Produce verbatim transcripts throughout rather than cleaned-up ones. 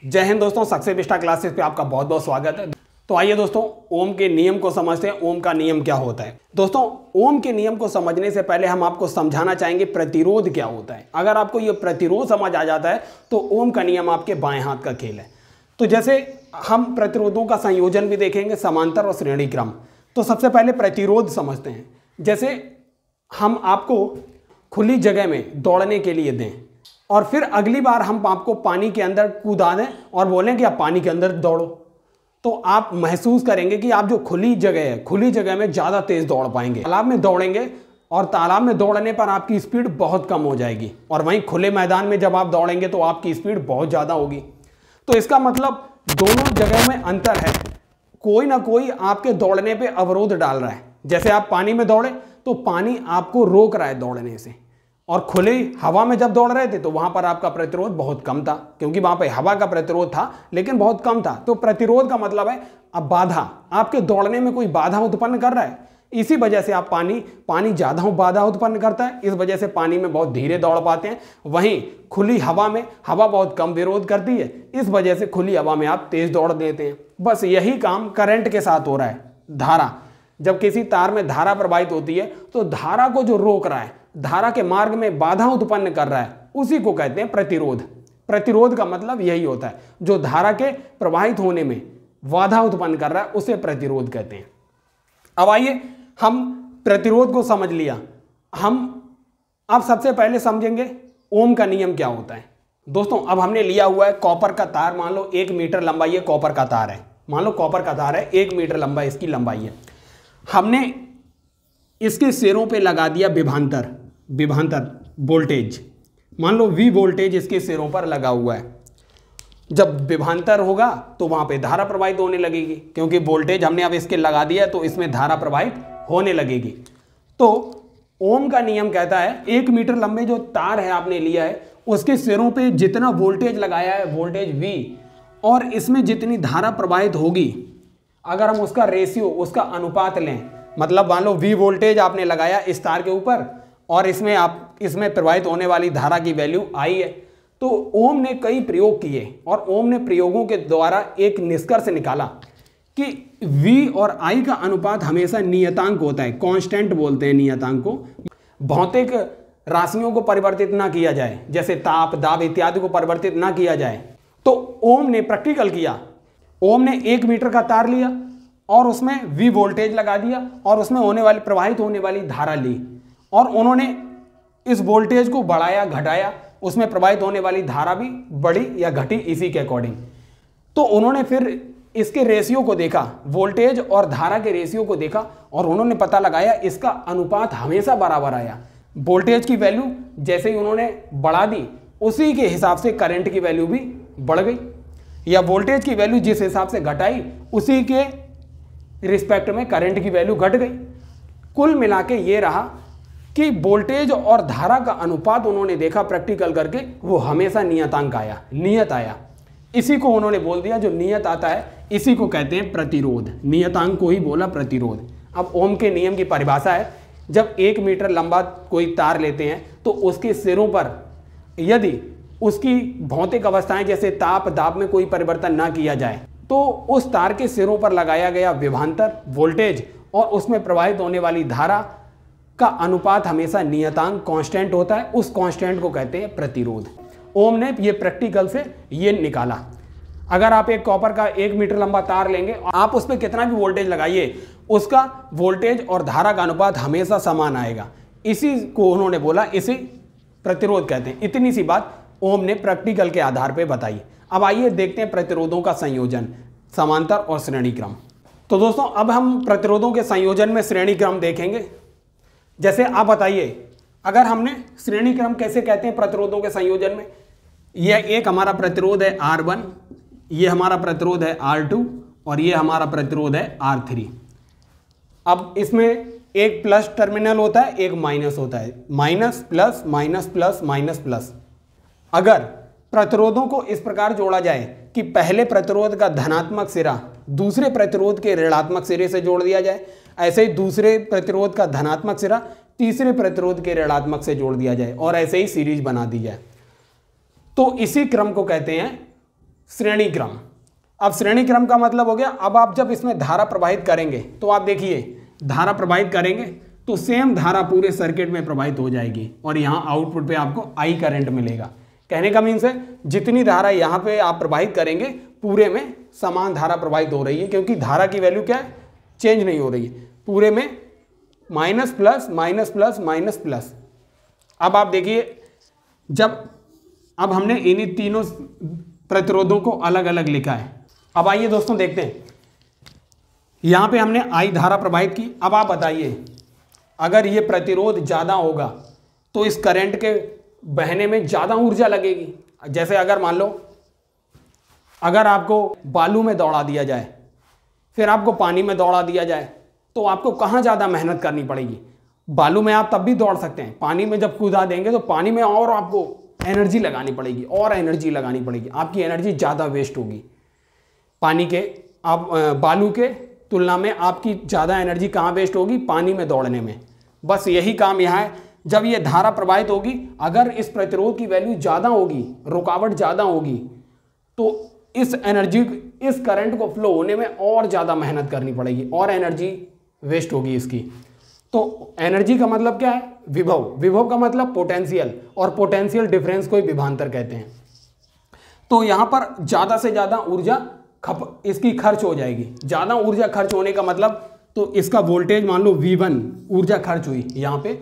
जय हिंद दोस्तों, success Vista classes पे आपका बहुत बहुत स्वागत है। तो आइए दोस्तों, ओम के नियम को समझते हैं। ओम का नियम क्या होता है? दोस्तों, ओम के नियम को समझने से पहले हम आपको समझाना चाहेंगे प्रतिरोध क्या होता है। अगर आपको ये प्रतिरोध समझ आ जाता है तो ओम का नियम आपके बाएं हाथ का खेल है। तो जैसे हम प्रतिरोधों का संयोजन भी देखेंगे, समांतर और श्रेणी क्रम। तो सबसे पहले प्रतिरोध समझते हैं। जैसे हम आपको खुली जगह में दौड़ने के लिए दें और फिर अगली बार हम आपको पानी के अंदर कूदा दें और बोलें कि आप पानी के अंदर दौड़ो, तो आप महसूस करेंगे कि आप जो खुली जगह है, खुली जगह में ज़्यादा तेज दौड़ पाएंगे। तालाब में दौड़ेंगे और तालाब में दौड़ने पर आपकी स्पीड बहुत कम हो जाएगी, और वहीं खुले मैदान में जब आप दौड़ेंगे तो आपकी स्पीड बहुत ज़्यादा होगी। तो इसका मतलब दोनों जगह में अंतर है। कोई ना कोई आपके दौड़ने पे अवरोध डाल रहा है। जैसे आप पानी में दौड़े तो पानी आपको रोक रहा है दौड़ने से, और खुली हवा में जब दौड़ रहे थे तो वहां पर आपका प्रतिरोध बहुत कम था, क्योंकि वहां पे हवा का प्रतिरोध था लेकिन बहुत कम था। तो प्रतिरोध का मतलब है अब बाधा, आपके दौड़ने में कोई बाधा उत्पन्न कर रहा है, इसी वजह से आप पानी पानी ज्यादा बाधा उत्पन्न करता है, इस वजह से पानी में बहुत धीरे दौड़ पाते हैं। वहीं खुली हवा में हवा बहुत कम विरोध करती है, इस वजह से खुली हवा में आप तेज दौड़ देते हैं। बस यही काम करंट के साथ हो रहा है। धारा, जब किसी तार में धारा प्रवाहित होती है तो धारा को जो रोक रहा है, धारा के मार्ग में बाधा उत्पन्न कर रहा है, उसी को कहते हैं प्रतिरोध। प्रतिरोध का मतलब यही होता है, जो धारा के प्रवाहित होने में बाधा उत्पन्न कर रहा है उसे प्रतिरोध कहते हैं। अब आइए, हम प्रतिरोध को समझ लिया, हम अब सबसे पहले समझेंगे ओम का नियम क्या होता है। दोस्तों, अब हमने लिया हुआ है कॉपर का तार। मान लो एक मीटर लंबाई है कॉपर का तार है, मान लो कॉपर का तार है, एक मीटर लंबा इसकी लंबाई है। हमने इसके सिरों पे लगा दिया विभवांतर, विभवांतर वोल्टेज। मान लो वी वोल्टेज इसके सिरों पर लगा हुआ है। जब विभवांतर होगा तो वहां पे धारा प्रवाहित होने लगेगी, क्योंकि वोल्टेज हमने अब इसके लगा दिया तो इसमें धारा प्रवाहित होने लगेगी। तो ओम का नियम कहता है एक मीटर लंबे जो तार है आपने लिया है, उसके सिरों पे जितना वोल्टेज लगाया है, वोल्टेज वी, और इसमें जितनी धारा प्रवाहित होगी, अगर हम उसका रेशियो, उसका अनुपात लें, मतलब मान लो वी वोल्टेज आपने लगाया इस तार के ऊपर और इसमें आप इसमें प्रवाहित होने वाली धारा की वैल्यू आई है, तो ओम ने कई प्रयोग किए और ओम ने प्रयोगों के द्वारा एक निष्कर्ष निकाला कि V और I का अनुपात हमेशा नियतांक होता है, कांस्टेंट बोलते हैं नियतांक को। भौतिक राशियों को परिवर्तित ना किया जाए, जैसे ताप, दाब इत्यादि को परिवर्तित ना किया जाए। तो ओम ने प्रैक्टिकल किया। ओम ने एक मीटर का तार लिया और उसमें V वोल्टेज लगा दिया और उसमें होने वाली प्रवाहित होने वाली धारा ली, और उन्होंने इस वोल्टेज को बढ़ाया घटाया, उसमें प्रवाहित होने वाली धारा भी बढ़ी या घटी इसी के अकॉर्डिंग। तो उन्होंने फिर इसके रेशियो को देखा, वोल्टेज और धारा के रेशियो को देखा, और उन्होंने पता लगाया इसका अनुपात हमेशा बराबर आया। वोल्टेज की वैल्यू जैसे ही उन्होंने बढ़ा दी, उसी के हिसाब से करंट की वैल्यू भी बढ़ गई, या वोल्टेज की वैल्यू जिस हिसाब से घटाई उसी के रिस्पेक्ट में करंट की वैल्यू घट गई। कुल मिला के ये रहा कि वोल्टेज और धारा का अनुपात उन्होंने देखा प्रैक्टिकल करके, वो हमेशा नियतांक आया, नियत आया। इसी को उन्होंने बोल दिया, जो नियत आता है इसी को कहते हैं प्रतिरोध। नियतांक को ही बोला प्रतिरोध। अब ओम के नियम की परिभाषा है, जब एक मीटर लंबा कोई तार लेते हैं तो उसके सिरों पर यदि उसकी भौतिक अवस्थाएं जैसे ताप, दाब में कोई परिवर्तन ना किया जाए, तो उस तार के सिरों पर लगाया गया विभवांतर, वोल्टेज और उसमें प्रवाहित होने वाली धारा का अनुपात हमेशा नियतांक कांस्टेंट होता है। उस कांस्टेंट को कहते हैं प्रतिरोध। ओम ने ये प्रैक्टिकल से ये निकाला। अगर आप एक कॉपर का एक मीटर लंबा तार लेंगे, आप उस पर कितना भी वोल्टेज लगाइए, उसका वोल्टेज और धारा का अनुपात हमेशा समान आएगा। इसी को उन्होंने बोला, इसे प्रतिरोध कहते हैं। इतनी सी बात ओम ने प्रैक्टिकल के आधार पर बताई। अब आइए देखते हैं प्रतिरोधों का संयोजन, समांतर और श्रेणी क्रम। तो दोस्तों, अब हम प्रतिरोधों के संयोजन में श्रेणी क्रम देखेंगे। जैसे आप बताइए, अगर हमने श्रेणी क्रम कैसे कहते हैं प्रतिरोधों के संयोजन में, यह एक हमारा प्रतिरोध है आर वन, ये हमारा प्रतिरोध है आर टू, और ये हमारा प्रतिरोध है आर थ्री। अब इसमें एक प्लस टर्मिनल होता है, एक माइनस होता है, minus plus minus plus minus plus. अगर प्रतिरोधों को इस प्रकार जोड़ा जाए कि पहले प्रतिरोध का धनात्मक सिरा दूसरे प्रतिरोध के ऋणात्मक सिरे से जोड़ दिया जाए, ऐसे ही दूसरे प्रतिरोध का धनात्मक सिरा तीसरे प्रतिरोध के ऋणात्मक से जोड़ दिया जाए, और ऐसे ही सीरीज बना दी जाए, तो इसी क्रम को कहते हैं श्रेणी क्रम। अब श्रेणी क्रम का मतलब हो गया, अब आप जब इसमें धारा प्रवाहित करेंगे तो आप देखिए धारा प्रवाहित करेंगे तो सेम धारा पूरे सर्किट में प्रवाहित हो जाएगी और यहाँ आउटपुट पे आपको आई करंट मिलेगा। कहने का मीन्स है जितनी धारा यहाँ पे आप प्रवाहित करेंगे पूरे में समान धारा प्रवाहित हो रही है, क्योंकि धारा की वैल्यू क्या है, चेंज नहीं हो रही है, पूरे में minus plus minus plus minus plus. अब आप देखिए जब अब हमने इन्हीं तीनों प्रतिरोधों को अलग अलग लिखा है। अब आइए दोस्तों देखते हैं, यहाँ पे हमने आई धारा प्रवाहित की। अब आप बताइए अगर ये प्रतिरोध ज़्यादा होगा तो इस करंट के बहने में ज़्यादा ऊर्जा लगेगी। जैसे अगर मान लो अगर आपको बालू में दौड़ा दिया जाए फिर आपको पानी में दौड़ा दिया जाए तो आपको कहाँ ज़्यादा मेहनत करनी पड़ेगी। बालू में आप तब भी दौड़ सकते हैं, पानी में जब कूदा देंगे तो पानी में और आपको एनर्जी लगानी पड़ेगी और एनर्जी लगानी पड़ेगी, आपकी एनर्जी ज़्यादा वेस्ट होगी। पानी के आप बालू के तुलना में आपकी ज़्यादा एनर्जी कहाँ वेस्ट होगी, पानी में दौड़ने में। बस यही काम यहाँ है, जब ये धारा प्रवाहित होगी अगर इस प्रतिरोध की वैल्यू ज़्यादा होगी, रुकावट ज़्यादा होगी, तो इस एनर्जी इस करंट को फ्लो होने में और ज़्यादा मेहनत करनी पड़ेगी और एनर्जी वेस्ट होगी इसकी। तो एनर्जी का मतलब क्या है, विभव। विभव का मतलब पोटेंशियल, और पोटेंशियल डिफरेंस को ही विभवांतर कहते हैं। तो यहाँ पर ज़्यादा से ज़्यादा ऊर्जा खप इसकी खर्च हो जाएगी। ज़्यादा ऊर्जा खर्च होने का मतलब तो इसका वोल्टेज मान लो वी वन ऊर्जा खर्च हुई, यहाँ पे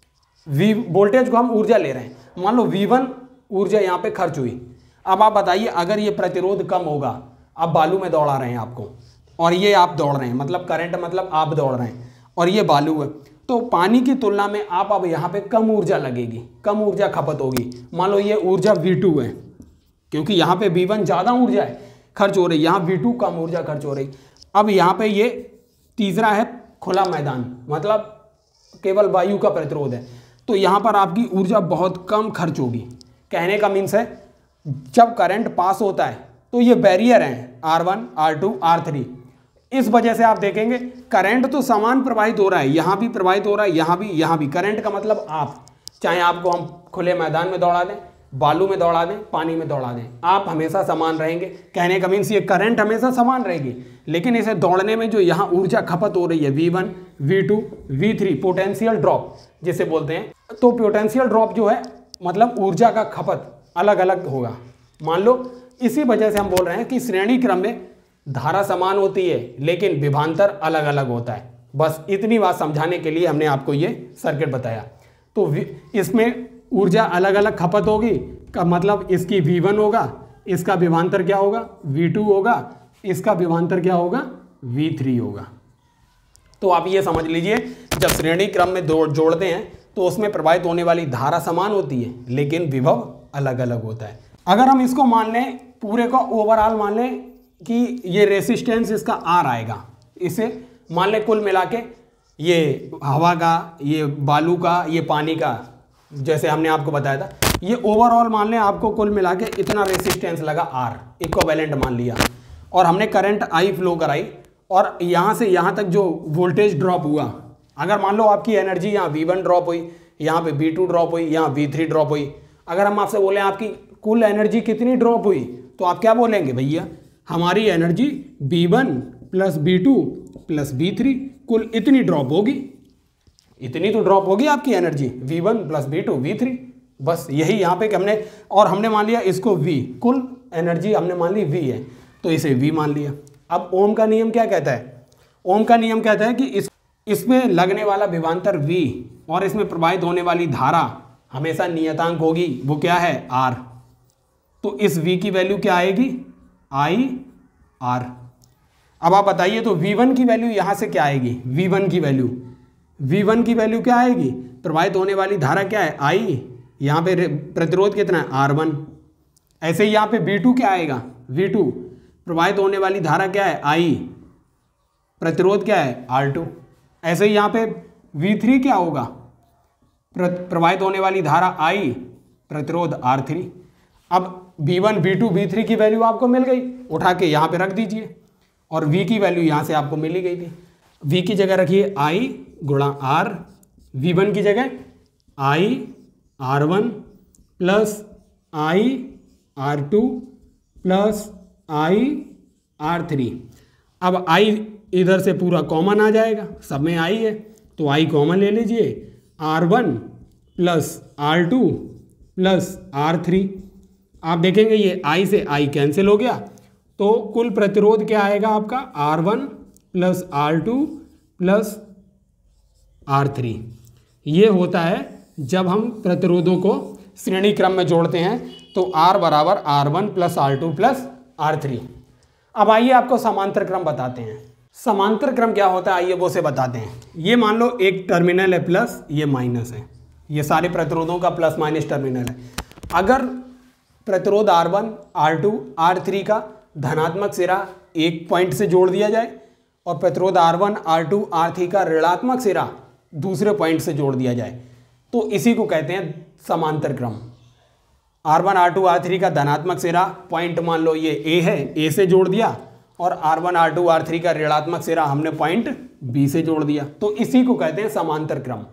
वी वोल्टेज को हम ऊर्जा ले रहे हैं, मान लो वी वन ऊर्जा यहाँ पे खर्च हुई। अब आप बताइए अगर ये प्रतिरोध कम होगा, आप बालू में दौड़ा रहे हैं आपको और ये आप दौड़ रहे हैं, मतलब करंट मतलब आप दौड़ रहे हैं और ये बालू है, तो पानी की तुलना में आप अब यहाँ पे कम ऊर्जा लगेगी, कम ऊर्जा खपत होगी। मान लो ये ऊर्जा वी टू है, क्योंकि यहाँ पे वी वन ज़्यादा ऊर्जा है खर्च हो रही, यहाँ वी टू कम ऊर्जा खर्च हो रही। अब यहाँ पे ये तीसरा है खुला मैदान, मतलब केवल वायु का प्रतिरोध है, तो यहाँ पर आपकी ऊर्जा बहुत कम खर्च होगी। कहने का मीन्स है जब करंट पास होता है तो ये बैरियर हैं R one, R two, R three. इस वजह से आप देखेंगे करंट तो समान प्रवाहित हो रहा है, यहाँ भी प्रवाहित हो रहा है, यहाँ भी, यहाँ भी। करंट का मतलब आप, चाहे आपको हम खुले मैदान में दौड़ा दें, बालू में दौड़ा दें, पानी में दौड़ा दें, आप हमेशा समान रहेंगे। कहने का मीन्स ये करंट हमेशा समान रहेगी, लेकिन इसे दौड़ने में जो यहाँ ऊर्जा खपत हो रही है V one, V two, V three, potential drop जिसे बोलते हैं, तो पोटेंशियल ड्रॉप जो है मतलब ऊर्जा का खपत अलग अलग होगा। मान लो इसी वजह से हम बोल रहे हैं कि श्रेणी क्रम में धारा समान होती है लेकिन विभवांतर अलग अलग होता है। बस इतनी बात समझाने के लिए हमने आपको ये सर्किट बताया। तो इसमें ऊर्जा अलग अलग खपत होगी का मतलब इसकी वी वन होगा, इसका विभवांतर क्या होगा, वी टू होगा, इसका विभवांतर क्या होगा, वी थ्री होगा। तो आप ये समझ लीजिए जब श्रेणी क्रम में जोड़ते हैं तो उसमें प्रवाहित होने वाली धारा समान होती है लेकिन विभव अलग अलग होता है। अगर हम इसको मान लें, पूरे को ओवरऑल मान लें कि ये रेसिस्टेंस इसका आर आएगा, इसे मान लें कुल मिला के ये हवा का, ये बालू का, ये पानी का, जैसे हमने आपको बताया था, ये ओवरऑल मान लें आपको कुल मिला के इतना रेसिस्टेंस लगा आर, इक्विवेलेंट मान लिया, और हमने करंट आई फ्लो कराई और यहाँ से यहाँ तक जो वोल्टेज ड्रॉप हुआ, अगर मान लो आपकी एनर्जी यहाँ वी वन ड्रॉप हुई, यहाँ पे वी टू ड्रॉप हुई, यहाँ वी थ्री ड्रॉप हुई, अगर हम आपसे बोले आपकी कुल एनर्जी कितनी ड्रॉप हुई तो आप क्या बोलेंगे, भैया हमारी energy V one plus V two plus V three कुल इतनी ड्रॉप होगी, इतनी तो ड्रॉप होगी आपकी energy V one plus V two V three. बस यही यहाँ पे कि हमने, और हमने मान लिया इसको V, कुल एनर्जी हमने मान ली V है तो इसे V मान लिया। अब ओम का नियम क्या कहता है, ओम का नियम कहता है कि इस इसमें लगने वाला विभवांतर V और इसमें प्रवाहित होने वाली धारा हमेशा नियतांक होगी, वो क्या है, R। तो इस V की वैल्यू क्या आएगी, आई आर। अब आप बताइए तो वी वन की वैल्यू यहाँ से क्या आएगी, वी वन की वैल्यू वी वन की वैल्यू क्या आएगी, प्रवाहित होने वाली धारा क्या है, आई, यहाँ पे प्रतिरोध कितना है, आर वन। ऐसे ही यहाँ पे वी टू क्या आएगा, वी टू, प्रवाहित होने वाली धारा क्या है, आई, प्रतिरोध क्या है, आर टू। ऐसे ही यहाँ पे वी थ्री क्या होगा, प्रवाहित होने वाली धारा आई, प्रतिरोध आर थ्री। अब V one, V two, V three की वैल्यू आपको मिल गई, उठा के यहाँ पे रख दीजिए, और V की वैल्यू यहाँ से आपको मिल ही गई थी। V की जगह रखिए I गुणा R, वी वन की जगह I R one plus I R two plus I R three. अब आई इधर से पूरा कॉमन आ जाएगा, सब में आई है तो आई कॉमन ले लीजिए, R one plus R two plus R three. आप देखेंगे ये आई से आई कैंसिल हो गया, तो कुल प्रतिरोध क्या आएगा आपका, R one plus R two plus R three. ये होता है जब हम प्रतिरोधों को श्रेणी क्रम में जोड़ते हैं, तो R बराबर R one plus R two plus R three. अब आइए आपको समांतर क्रम बताते हैं। समांतर क्रम क्या होता है आइए वो से बताते हैं। ये मान लो एक टर्मिनल है प्लस, ये माइनस है, ये सारे प्रतिरोधों का प्लस माइनस टर्मिनल है। अगर प्रतिरोध R one, R two, R three का धनात्मक सिरा एक पॉइंट से जोड़ दिया जाए और प्रतिरोध R one, R two, R three का ऋणात्मक सिरा दूसरे पॉइंट से जोड़ दिया जाए, तो इसी को कहते हैं समांतर क्रम। R one, R two, R three का धनात्मक सिरा पॉइंट मान लो ये ए है, ए से जोड़ दिया, और R one, R two, R three का ऋणात्मक सिरा हमने पॉइंट बी से जोड़ दिया, तो इसी को कहते हैं समांतर क्रम।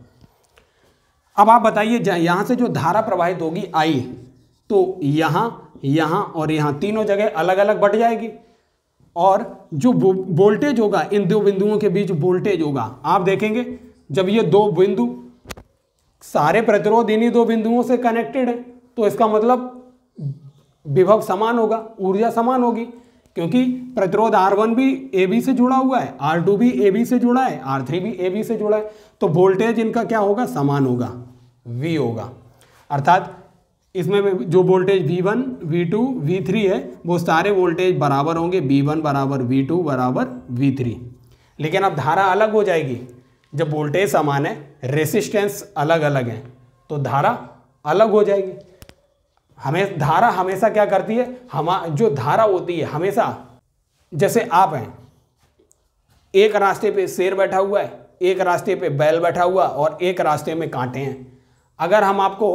अब आप बताइए यहां से जो धारा प्रवाहित होगी आई, तो यहां, यहां और यहां तीनों जगह अलग अलग बढ़ जाएगी, और जो वोल्टेज होगा इन दो बिंदुओं के बीच वोल्टेज होगा, आप देखेंगे जब ये दो बिंदु सारे प्रतिरोध इन्हीं दो बिंदुओं से कनेक्टेड है, तो इसका मतलब विभव समान होगा, ऊर्जा समान होगी, क्योंकि प्रतिरोध आर वन भी ए बी से जुड़ा हुआ है, आर टू भी ए बी से जुड़ा है, आर थ्री भी ए बी से जुड़ा है, तो वोल्टेज इनका क्या होगा, समान होगा, V होगा। अर्थात इसमें जो voltage V one, V two, V three है वो सारे वोल्टेज बराबर होंगे, वी वन बराबर वी टू बराबर वी थ्री। लेकिन अब धारा अलग हो जाएगी, जब वोल्टेज समान है, रेसिस्टेंस अलग अलग है, तो धारा अलग हो जाएगी। हमें धारा हमेशा क्या करती है, हम जो धारा होती है हमेशा, जैसे आप हैं, एक रास्ते पे शेर बैठा हुआ है, एक रास्ते पे बैल बैठा हुआ और एक रास्ते में कांटे हैं। अगर हम आपको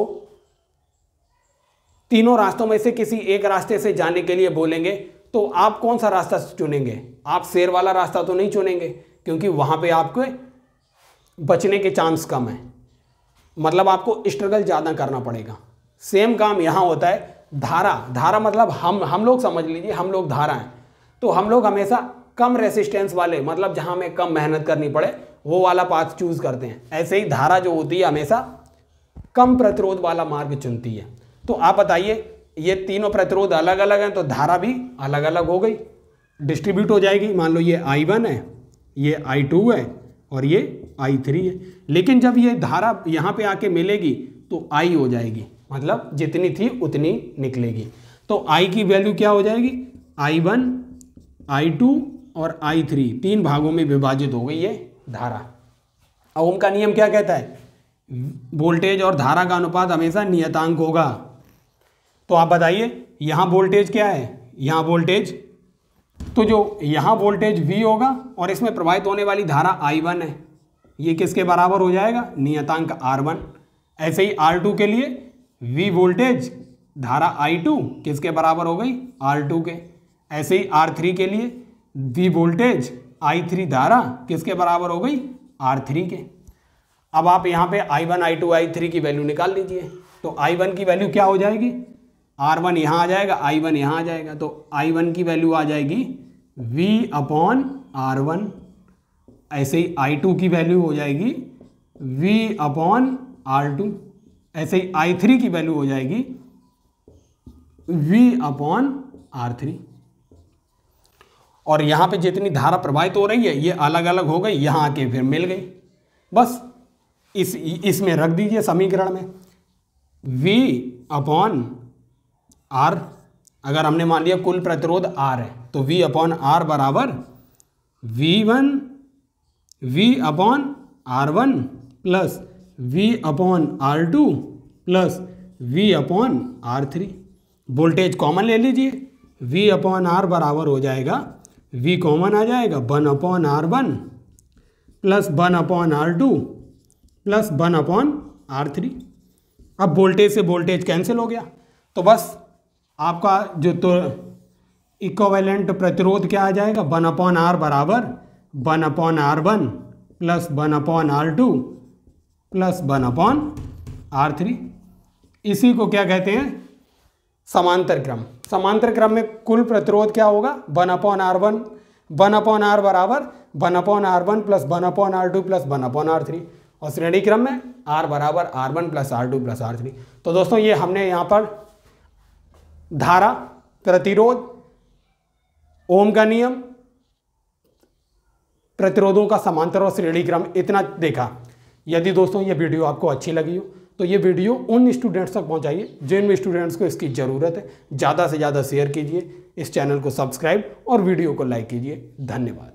तीनों रास्तों में से किसी एक रास्ते से जाने के लिए बोलेंगे, तो आप कौन सा रास्ता चुनेंगे? आप शेर वाला रास्ता तो नहीं चुनेंगे, क्योंकि वहां पे आपको बचने के चांस कम है, मतलब आपको स्ट्रगल ज़्यादा करना पड़ेगा। सेम काम यहाँ होता है, धारा, धारा मतलब हम हम लोग समझ लीजिए, हम लोग धारा हैं, तो हम लोग हमेशा कम रेसिस्टेंस वाले, मतलब जहाँ हमें कम मेहनत करनी पड़े वो वाला पाथ चूज करते हैं। ऐसे ही धारा जो होती है हमेशा कम प्रतिरोध वाला मार्ग चुनती है। तो आप बताइए, ये तीनों प्रतिरोध अलग अलग हैं, तो धारा भी अलग अलग हो गई, डिस्ट्रीब्यूट हो जाएगी। मान लो ये आई वन है, ये आई टू है और ये आई थ्री है, लेकिन जब ये धारा यहाँ पे आके मिलेगी तो आई हो जाएगी, मतलब जितनी थी उतनी निकलेगी। तो आई की वैल्यू क्या हो जाएगी, आई वन, आई टू और आई थ्री, तीन भागों में विभाजित हो गई ये धारा। ओम का नियम क्या कहता है, वोल्टेज और धारा का अनुपात हमेशा नियतांक होगा। तो आप बताइए यहाँ वोल्टेज क्या है, यहाँ वोल्टेज, तो जो यहाँ वोल्टेज V होगा और इसमें प्रवाहित होने वाली धारा आई वन है, ये किसके बराबर हो जाएगा, नियतांक आर वन। ऐसे ही आर टू के लिए V वोल्टेज, धारा आई टू किसके बराबर हो गई, आर टू के। ऐसे ही आर थ्री के लिए V वोल्टेज, आई थ्री धारा किसके बराबर हो गई, आर थ्री के। अब आप यहाँ पे I one, I two, I three की वैल्यू निकाल लीजिए। तो आई वन की वैल्यू क्या हो जाएगी, आर वन यहाँ आ जाएगा, आई वन यहाँ आ जाएगा, तो आई वन की वैल्यू आ जाएगी V अपॉन आर वन। ऐसे ही आई टू की वैल्यू हो जाएगी V अपॉन आर टू। ऐसे ही आई थ्री की वैल्यू हो जाएगी V अपॉन आर थ्री। और यहाँ पे जितनी धारा प्रवाहित हो रही है ये अलग अलग हो गई, यहाँ आके फिर मिल गई। बस इस इसमें रख दीजिए समीकरण में V अपॉन आर। अगर हमने मान लिया कुल प्रतिरोध R है, तो V अपॉन आर बराबर V one V upon R one plus V upon R two plus V upon R three. Voltage common ले लीजिए, V अपॉन आर बराबर हो जाएगा, V कॉमन आ जाएगा one upon R one plus one upon R two plus one upon R three. अब voltage से voltage cancel हो गया, तो बस आपका जो तो इक्विवेलेंट प्रतिरोध क्या आ जाएगा, वन अपॉन आर बराबर one upon R one plus one upon R two plus one upon R three. इसी को क्या कहते हैं, समांतर क्रम, समांतर क्रम में कुल प्रतिरोध क्या होगा, one upon R one, one upon R बराबर one upon R one plus one upon R two plus one upon R three, और श्रेणी क्रम में आर बराबर R one plus R two plus R three. तो दोस्तों ये हमने यहाँ पर धारा, प्रतिरोध, ओम का नियम, प्रतिरोधों का समांतर और श्रेणी क्रम इतना देखा। यदि दोस्तों ये वीडियो आपको अच्छी लगी हो तो ये वीडियो उन स्टूडेंट्स तक पहुंचाइए जिन स्टूडेंट्स को इसकी ज़रूरत है। ज़्यादा से ज़्यादा शेयर कीजिए, इस चैनल को सब्सक्राइब और वीडियो को लाइक कीजिए। धन्यवाद।